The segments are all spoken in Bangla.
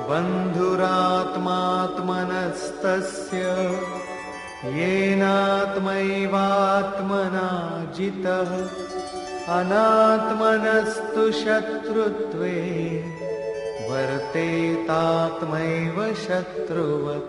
বন্ধুরাত্মাত্মনস্তস্য येनात्मैवात्मना जितः अनात्मनस्तु शत्रुत्वे वर्तेतात्मैव शत्रुवत्।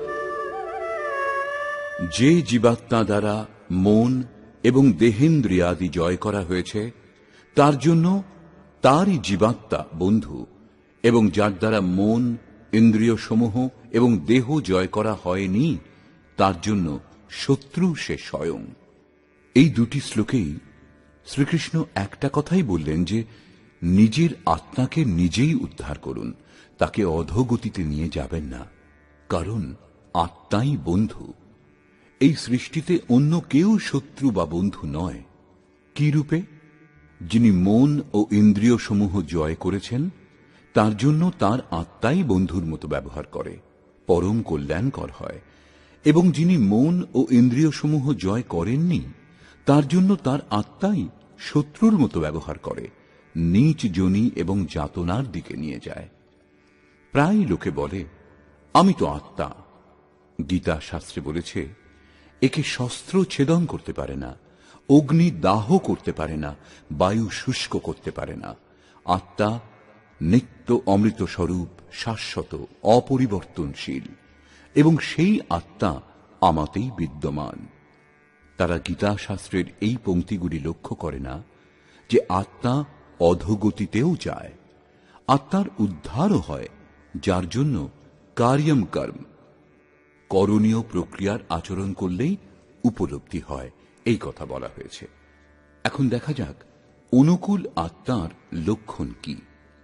যে জীবাত্মা দ্বারা মন এবং দেহেন্দ্রিয়াদি জয় করা হয়েছে তার জন্য তারই জীবাত্মা বন্ধু, এবং যার দ্বারা মন, ইন্দ্রিয় সমূহ এবং দেহ জয় করা হয়নি তার জন্য শত্রু সে স্বয়ং। এই দুটি শ্লোকেই শ্রীকৃষ্ণ একটা কথাই বললেন যে নিজের আত্মাকে নিজেই উদ্ধার করুন, তাকে অধোগতিতে নিয়ে যাবেন না, কারণ আত্মাই বন্ধু। এই সৃষ্টিতে অন্য কেউ শত্রু বা বন্ধু নয়। কি রূপে? যিনি মন ও ইন্দ্রিয় সমূহ জয় করেছেন তার জন্য তার আত্মাই বন্ধুর মতো ব্যবহার করে, পরম কল্যাণকর হয়, এবং যিনি মন ও ইন্দ্রিয় সমূহ জয় করেননি তার জন্য তার আত্মাই শত্রুর মতো ব্যবহার করে, নীচ যোনি এবং যাতনার দিকে নিয়ে যায়। প্রায় লোকে বলে আমি তো আত্মা। গীতা শাস্ত্রে বলেছে একে শস্ত্র ছেদন করতে পারে না, অগ্নি দাহ করতে পারে না, বায়ু শুষ্ক করতে পারে না। আত্মা নিত্য অমৃত স্বরূপ, শাশ্বত, অপরিবর্তনশীল, এবং সেই আত্মা আমাতেই বিদ্যমান। তারা গীতা শাস্ত্রের এই পংক্তিগুলি লক্ষ্য করে না যে আত্মা অধোগতিতেও যায়, আত্মার উদ্ধারও হয়, যার জন্য কার্যম কর্ম, করণীয় প্রক্রিয়ার আচরণ করলেই উপলব্ধি হয়, এই কথা বলা হয়েছে। এখন দেখা যাক অনুকূল আত্মার লক্ষণ কি।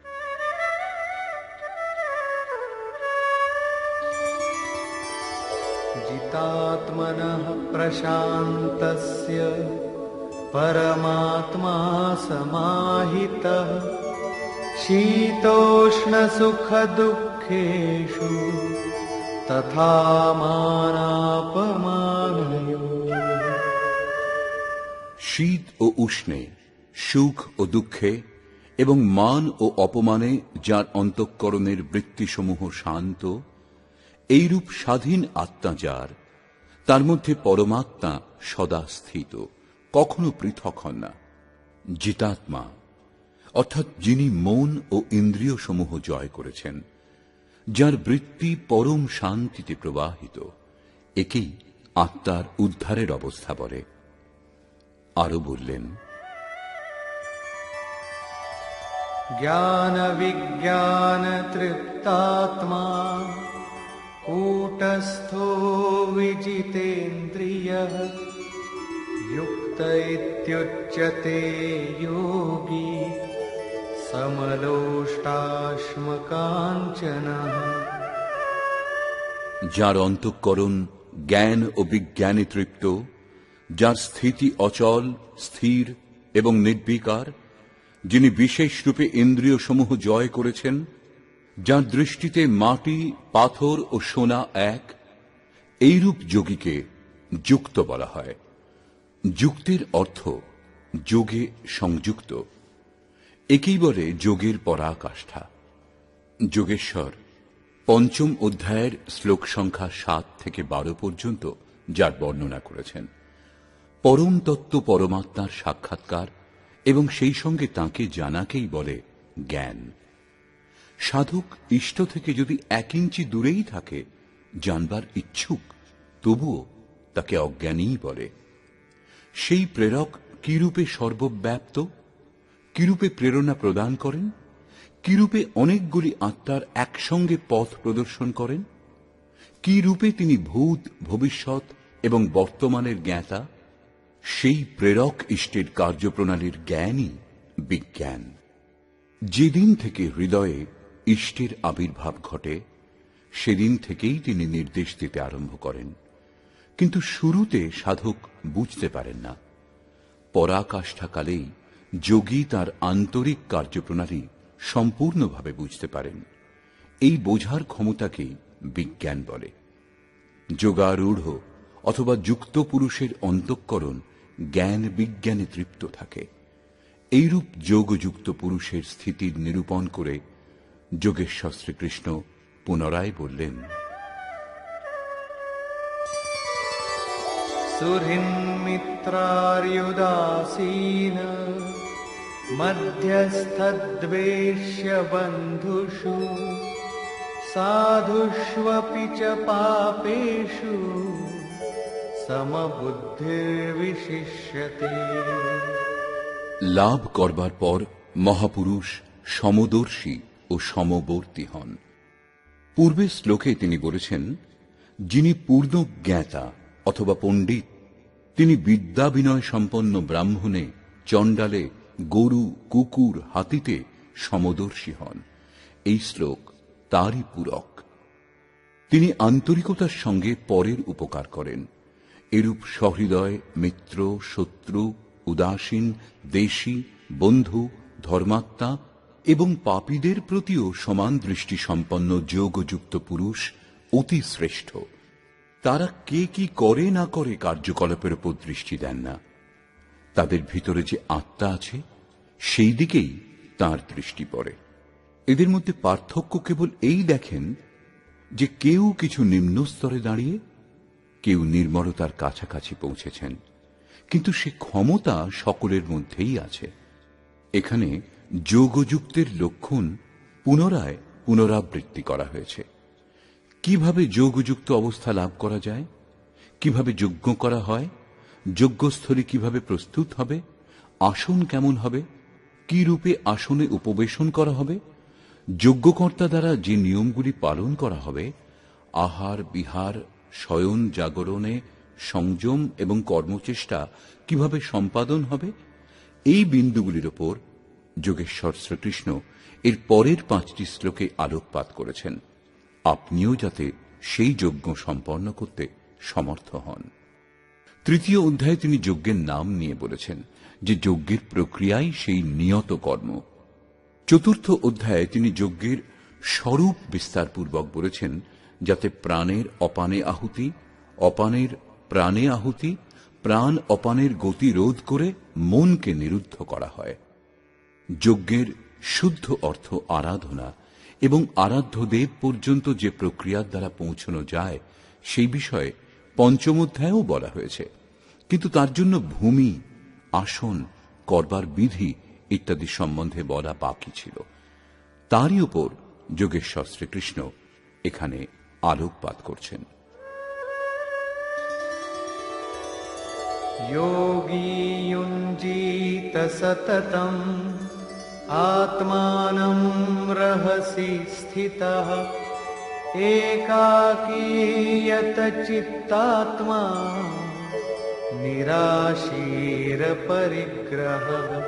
जितात्मनः प्रशान्तस्य परमात्मा समाहितः शीतोष्णसुखदुःखेषु तथा मानापमानयोः। শীত ও উষ্ণে, সুখ ও দুঃখে এবং মান ও অপমানে যার অন্তঃকরণের বৃত্তিসমূহ শান্ত, এইরূপ স্বাধীন আত্মা যার, তার মধ্যে পরমাত্মা সদা স্থিত, কখনো পৃথক হন না। জিতাত্মা অর্থাৎ যিনি মন ও ইন্দ্রিয় সমূহ জয় করেছেন, যার বৃত্তি পরম শান্তিতে প্রবাহিত, একেই আত্মার উদ্ধারের অবস্থা বলে। আরো বললেন, জ্ঞান বিজ্ঞান তৃপ্তাত্মা কূটস্থো বিজিতেন্দ্রিয়ঃ युक्त इत्युच्यते योगी समलोष्टाश्मकाञ्चनः। যার অন্তঃকরণ জ্ঞান ও বিজ্ঞানে তৃপ্ত, যার স্থিতি অচল, স্থির এবং নির্বিকার, যিনি বিশেষ রূপে ইন্দ্রিয় সমূহ জয় করেছেন, যার দৃষ্টিতে মাটি, পাথর ও সোনা এক, এইরূপ যোগীকে যুক্ত বলা হয়। যুক্তির অর্থ যোগে সংযুক্ত, একেই বলে যোগের পরাকাষ্ঠা। যোগেশ্বর পঞ্চম অধ্যায়ের শ্লোক সংখ্যা 7 থেকে 12 পর্যন্ত যার বর্ণনা করেছেন, পরম তত্ত্ব পরমাত্মার সাক্ষাৎকার এবং সেই সঙ্গে তাঁকে জানাকেই বলে জ্ঞান। সাধক ইষ্ট থেকে যদি 1 ইঞ্চি দূরেই থাকে, জানবার ইচ্ছুক, তবুও তাকে অজ্ঞানীই বলে। সেই প্রেরক কিরূপে সর্বব্যাপ্ত, কিরূপে প্রেরণা প্রদান করেন, কিরূপে অনেকগুলি আত্মার একসঙ্গে পথ প্রদর্শন করেন, কি রূপে তিনি ভূত, ভবিষ্যৎ এবং বর্তমানের জ্ঞাতা, সেই প্রেরক ইষ্টের কার্যপ্রণালীর জ্ঞানই বিজ্ঞান। যেদিন থেকে হৃদয়ে ইষ্টের আবির্ভাব ঘটে, সেদিন থেকেই তিনি নির্দেশ দিতে আরম্ভ করেন, কিন্তু শুরুতে সাধক বুঝতে পারেন না। পরাকাষ্ঠাকালেই যোগী তার আন্তরিক কার্যপ্রণালী সম্পূর্ণভাবে বুঝতে পারেন। এই বোঝার ক্ষমতাকেই বিজ্ঞান বলে। যোগারূঢ় অথবা যুক্ত পুরুষের অন্তঃকরণ জ্ঞান বিজ্ঞানে তৃপ্ত থাকে। এইরূপ যোগযুক্ত পুরুষের স্থিতির নিরূপণ করে যোগেশ্বর শ্রীকৃষ্ণ পুনরায় বললেন, সুহৃন্মিত্রার্युदासीन মধ্যস্থদ্বেষ্য বন্ধুষু সাধুষ্বপি চ পাপেষু সমবুদ্ধির্বিশিষ্যতে। লাভ করবার পর মহাপুরুষ সমদর্শী ও সমবর্তী হন। পূর্বের শ্লোকে তিনি বলেছেন, যিনি পূর্ণ জ্ঞাতা অথবা পণ্ডিত, তিনি বিদ্যা বিনয় সম্পন্ন ব্রাহ্মণে, চণ্ডালে, গরু, কুকুর, হাতিতে সমদর্শী হন। এই শ্লোক তারই পূরক। তিনি আন্তরিকতার সঙ্গে পরের উপকার করেন। এরূপ সহৃদয় মিত্র, শত্রু, উদাসীন, দেশী, বন্ধু, ধর্মাত্মা এবং পাপীদের প্রতিও সমান দৃষ্টি সম্পন্ন যোগযুক্ত পুরুষ অতি শ্রেষ্ঠ। তারা কে কি করে না করে কার্যকলাপের উপর দৃষ্টি দেন না। তাদের ভিতরে যে আত্মা আছে সেই দিকেই তাঁর দৃষ্টি পড়ে। এদের মধ্যে পার্থক্য কেবল এই দেখেন যে কেউ কিছু নিম্ন স্তরে দাঁড়িয়ে, কেউ নির্মলতার কাছাকাছি পৌঁছেছেন, কিন্তু সে ক্ষমতা সকলের মধ্যেই আছে। এখানে যোগযুক্তের লক্ষণ পুনরায় পুনরাবৃত্তি করা হয়েছে। কিভাবে যোগযুক্ত অবস্থা লাভ করা যায়, কিভাবে যজ্ঞ করা হয়, যজ্ঞস্থলী কিভাবে প্রস্তুত হবে, আসন কেমন হবে, কি রূপে আসনে উপবেশন করা হবে, যজ্ঞকর্তা দ্বারা যে নিয়মগুলি পালন করা হবে, আহার বিহার, শয়ন জাগরণে সংযম এবং কর্মচেষ্টা কিভাবে সম্পাদন হবে, এই বিন্দুগুলির ওপর যোগেশ্বর শ্রীকৃষ্ণ এর পরের 5টি শ্লোকে আলোকপাত করেছেন। আপনিও যাতে সেই যজ্ঞ সম্পন্ন করতে সমর্থ হন। 3য় অধ্যায়ে তিনি যজ্ঞের নাম নিয়ে বলেছেন যে যজ্ঞের প্রক্রিয়াই সেই নিয়ত কর্ম। 4র্থ অধ্যায়ে তিনি যজ্ঞের স্বরূপ বিস্তারপূর্বক বলেছেন, যাতে প্রাণের অপানে আহুতি, অপানের প্রাণে আহুতি, প্রাণ অপানের গতি রোধ করে মনকে নিরুদ্ধ করা হয়। যজ্ঞের শুদ্ধ অর্থ আরাধনা এবং আরাধ্য দেব পর্যন্ত যে প্রক্রিয়ার দ্বারা পৌঁছানো যায় সেই বিষয়ে 5ম অধ্যায়েও বলা হয়েছে, কিন্তু তার জন্য ভূমি, আসন, করবার বিধি ইত্যাদি সম্বন্ধে বলা বাকি ছিল। তারই উপর যোগেশ্বর শ্রীকৃষ্ণ এখানে আলোকপাত করছেন। যোগী যুঞ্জীত সততম আত্মানম রহসি স্থিতঃ একাকীয়ত চিত্তাত্মা নিরাশীর পরিগ্রহ।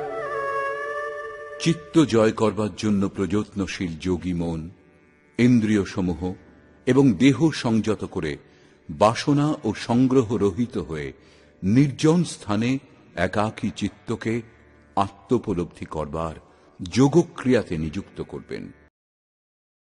চিত্ত জয় করবার জন্য প্রযত্নশীল যোগী মন ইন্দ্রিয় সমূহ এবং দেহ সংযত করে বাসনা ও সংগ্রহ রহিত হয়ে নির্জন স্থানে একাকী চিত্তকে আত্মোপলব্ধি করবার যোগক্রিয়াতে নিযুক্ত করবেন।